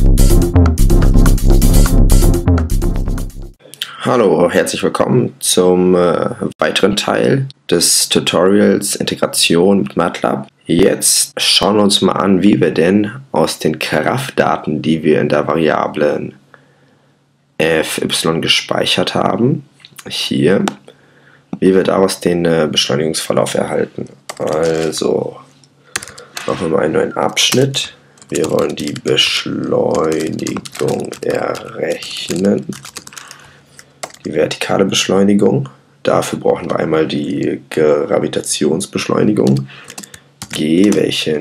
Hallo, herzlich willkommen zum weiteren Teil des Tutorials Integration mit MATLAB. Jetzt schauen wir uns mal an, wie wir denn aus den Kraftdaten, die wir in der Variablen fy gespeichert haben, hier, wie wir daraus den Beschleunigungsverlauf erhalten. Also machen wir mal einen neuen Abschnitt. Wir wollen die Beschleunigung errechnen. Die vertikale Beschleunigung. Dafür brauchen wir einmal die Gravitationsbeschleunigung, g, welche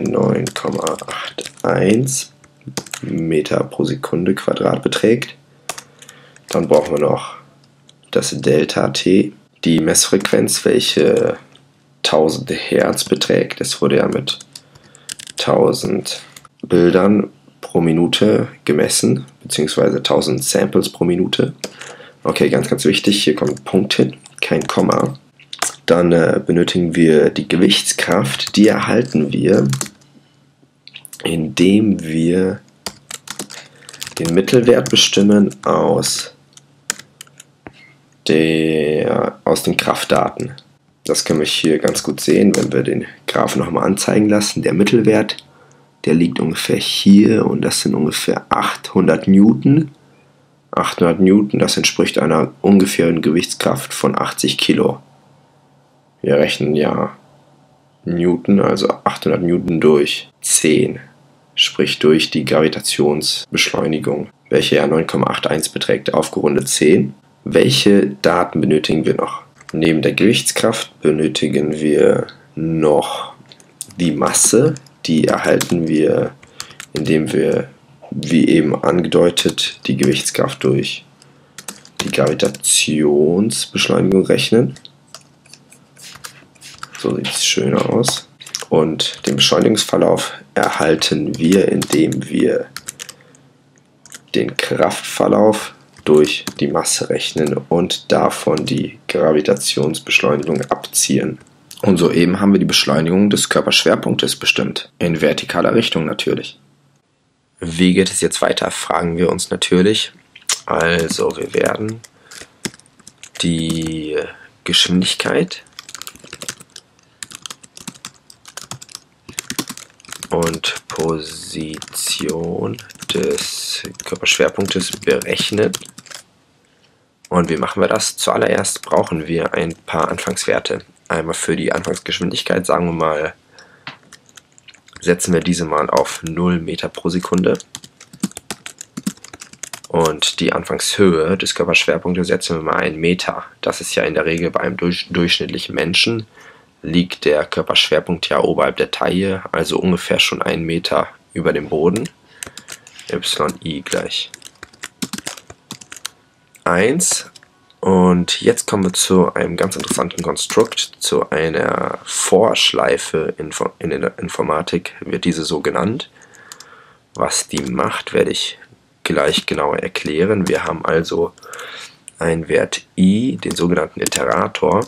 9,81 Meter pro Sekunde Quadrat beträgt. Dann brauchen wir noch das Delta t, die Messfrequenz, welche 1000 Hertz beträgt. Es wurde ja mit 1000 Bildern pro Minute gemessen, beziehungsweise 1000 Samples pro Minute. Okay, ganz wichtig, hier kommt ein Punkt hin, kein Komma. Dann benötigen wir die Gewichtskraft, die erhalten wir, indem wir den Mittelwert bestimmen aus den Kraftdaten. Das können wir hier ganz gut sehen, wenn wir den Graphen nochmal anzeigen lassen. Der Mittelwert, der liegt ungefähr hier und das sind ungefähr 800 Newton. 800 Newton, das entspricht einer ungefähren Gewichtskraft von 80 Kilo. Wir rechnen ja Newton, also 800 Newton durch 10, sprich durch die Gravitationsbeschleunigung, welche ja 9,81 beträgt, aufgerundet 10. Welche Daten benötigen wir noch? Neben der Gewichtskraft benötigen wir noch die Masse, die erhalten wir, indem wir, wie eben angedeutet, die Gewichtskraft durch die Gravitationsbeschleunigung rechnen. So sieht es schöner aus. Und den Beschleunigungsverlauf erhalten wir, indem wir den Kraftverlauf durch die Masse rechnen und davon die Gravitationsbeschleunigung abziehen. Und soeben haben wir die Beschleunigung des Körperschwerpunktes bestimmt. In vertikaler Richtung natürlich. Wie geht es jetzt weiter, fragen wir uns natürlich. Also wir werden die Geschwindigkeit und Position des Körperschwerpunktes berechnen. Und wie machen wir das? Zuallererst brauchen wir ein paar Anfangswerte. Einmal für die Anfangsgeschwindigkeit, sagen wir mal, setzen wir diese mal auf 0 Meter pro Sekunde. Und die Anfangshöhe des Körperschwerpunktes setzen wir mal 1 Meter. Das ist ja in der Regel bei einem durchschnittlichen Menschen, liegt der Körperschwerpunkt ja oberhalb der Taille, also ungefähr schon 1 Meter über dem Boden. yi gleich 1. Und jetzt kommen wir zu einem ganz interessanten Konstrukt, zu einer Vorschleife. In der Informatik wird diese so genannt. Was die macht, werde ich gleich genauer erklären. Wir haben also einen Wert i, den sogenannten Iterator,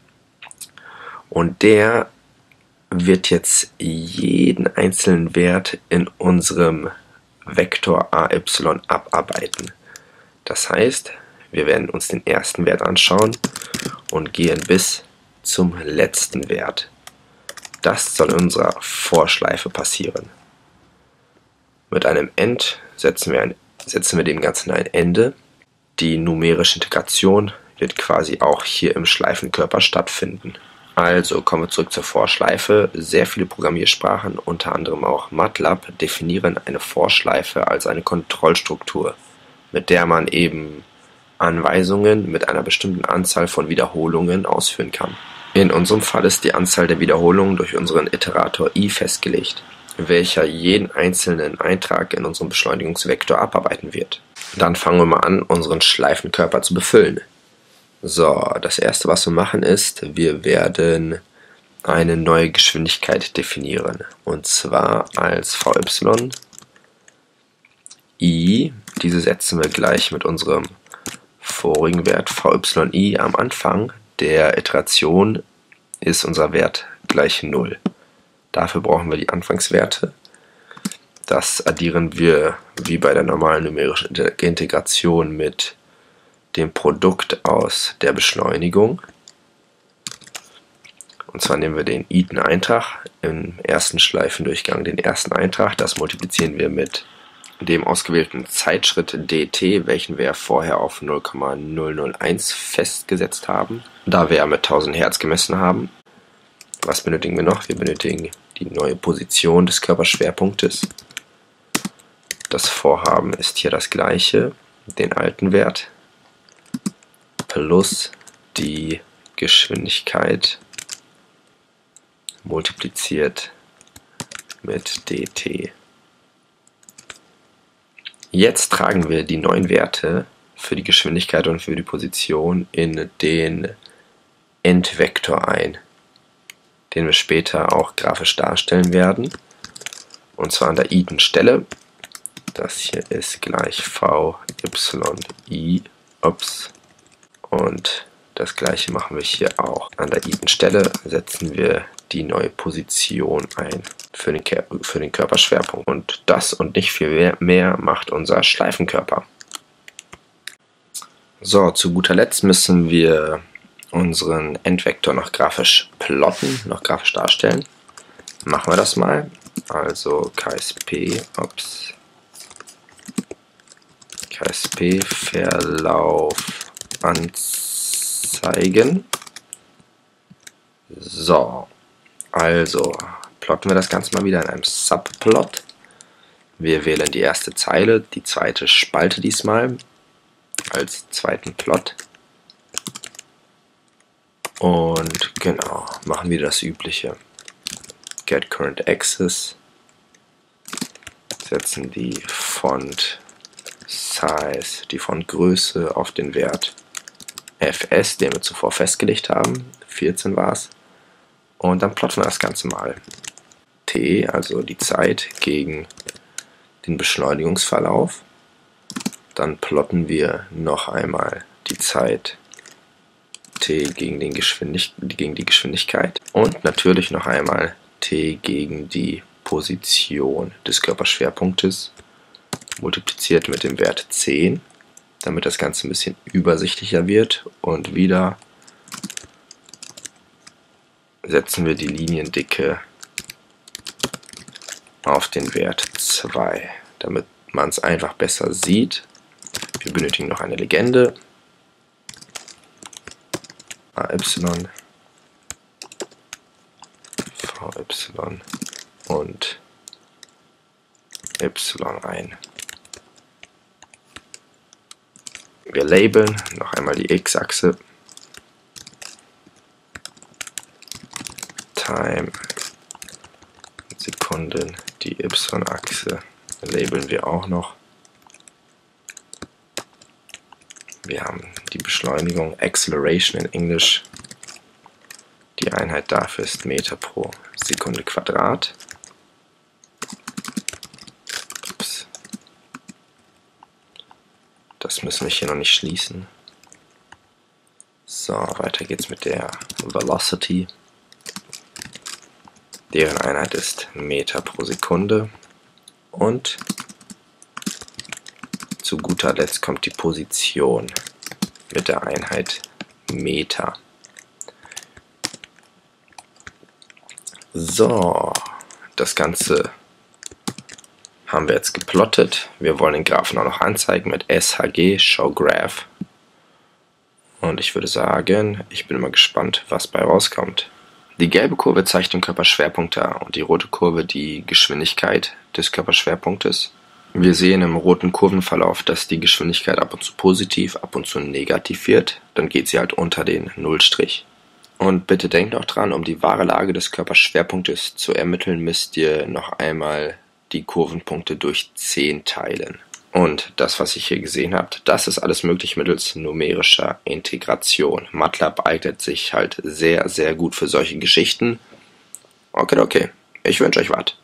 und der wird jetzt jeden einzelnen Wert in unserem Vektor AY abarbeiten. Das heißt, wir werden uns den ersten Wert anschauen und gehen bis zum letzten Wert. Das soll in unserer Vorschleife passieren. Mit einem End setzen wir dem Ganzen ein Ende. Die numerische Integration wird quasi auch hier im Schleifenkörper stattfinden. Also kommen wir zurück zur Vorschleife. Sehr viele Programmiersprachen, unter anderem auch MATLAB, definieren eine Vorschleife als eine Kontrollstruktur, mit der man eben Anweisungen mit einer bestimmten Anzahl von Wiederholungen ausführen kann. In unserem Fall ist die Anzahl der Wiederholungen durch unseren Iterator i festgelegt, welcher jeden einzelnen Eintrag in unserem Beschleunigungsvektor abarbeiten wird. Dann fangen wir mal an, unseren Schleifenkörper zu befüllen. So, das erste, was wir machen, ist, wir werden eine neue Geschwindigkeit definieren. Und zwar als vy i. Diese setzen wir gleich mit unserem vorigen Wert vyi am Anfang der Iteration ist unser Wert gleich 0. Dafür brauchen wir die Anfangswerte. Das addieren wir wie bei der normalen numerischen Integration mit dem Produkt aus der Beschleunigung. Und zwar nehmen wir den iten Eintrag im ersten Schleifendurchgang, den ersten Eintrag. Das multiplizieren wir mit dem ausgewählten Zeitschritt dt, welchen wir vorher auf 0,001 festgesetzt haben, da wir ja mit 1000 Hertz gemessen haben. Was benötigen wir noch? Wir benötigen die neue Position des Körperschwerpunktes. Das Vorhaben ist hier das gleiche, den alten Wert plus die Geschwindigkeit multipliziert mit dt. Jetzt tragen wir die neuen Werte für die Geschwindigkeit und für die Position in den Endvektor ein, den wir später auch grafisch darstellen werden. Und zwar an der iten-Stelle. Das hier ist gleich vyi, und das gleiche machen wir hier auch. An der iten-Stelle setzen wir die neue Position ein für den Körperschwerpunkt. Und das und nicht viel mehr macht unser Schleifenkörper. So, zu guter Letzt müssen wir unseren Endvektor noch grafisch plotten, noch grafisch darstellen. Machen wir das mal. Also KSP Verlauf anzeigen. So, also plotten wir das Ganze mal wieder in einem Subplot. Wir wählen die erste Zeile, die zweite Spalte diesmal als zweiten Plot. Und genau, machen wir das übliche. Get Current Axis, setzen die Font Size, die Fontgröße auf den Wert fs, den wir zuvor festgelegt haben, 14 war es. Und dann plotten wir das Ganze mal. T, also die Zeit, gegen den Beschleunigungsverlauf. Dann plotten wir noch einmal die Zeit t gegen die Geschwindigkeit und natürlich noch einmal t gegen die Position des Körperschwerpunktes, multipliziert mit dem Wert 10, damit das Ganze ein bisschen übersichtlicher wird. Und wieder setzen wir die Liniendicke auf den Wert 2, damit man es einfach besser sieht. Wir benötigen noch eine Legende. AY, VY und Y ein. Wir labeln noch einmal die X-Achse, Time, Sekunden, die Y-Achse labeln wir auch noch. Wir haben die Beschleunigung, Acceleration in Englisch. Die Einheit dafür ist Meter pro Sekunde Quadrat. Ups. Das müssen wir hier noch nicht schließen. So, weiter geht's mit der Velocity. Deren Einheit ist Meter pro Sekunde. Und zu guter Letzt kommt die Position mit der Einheit Meter. So, das Ganze haben wir jetzt geplottet. Wir wollen den Graphen auch noch anzeigen mit SHG, Show Graph. Und ich würde sagen, ich bin mal gespannt, was bei rauskommt. Die gelbe Kurve zeigt den Körperschwerpunkt dar und die rote Kurve die Geschwindigkeit des Körperschwerpunktes. Wir sehen im roten Kurvenverlauf, dass die Geschwindigkeit ab und zu positiv, ab und zu negativ wird. Dann geht sie halt unter den Nullstrich. Und bitte denkt noch dran, um die wahre Lage des Körperschwerpunktes zu ermitteln, müsst ihr noch einmal die Kurvenpunkte durch 10 teilen. Und das, was ihr hier gesehen habt, das ist alles möglich mittels numerischer Integration. MATLAB eignet sich halt sehr, sehr gut für solche Geschichten. Okay, ich wünsche euch was.